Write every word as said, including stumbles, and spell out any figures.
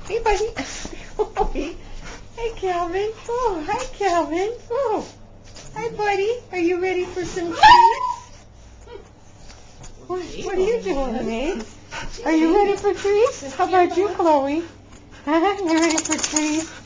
Hey, buddy. Chloe. Hey, Calvin. Oh, hi, Calvin. Oh, hi, buddy. Are you ready for some treats? What, what are you doing, mate? Are you ready for treats? How about you, Chloe? Huh? You ready for treats?